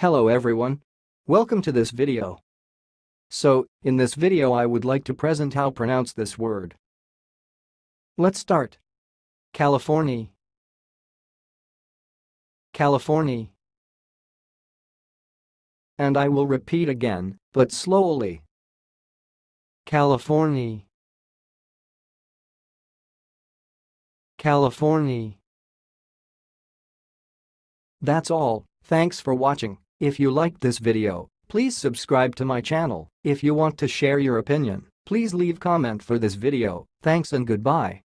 Hello everyone. Welcome to this video. So, in this video I would like to present how pronounce this word. Let's start. Californi. Californi. And I will repeat again, but slowly. Californi. Californi. That's all. Thanks for watching. If you liked this video, please subscribe to my channel. If you want to share your opinion, please leave comment for this video. Thanks and goodbye.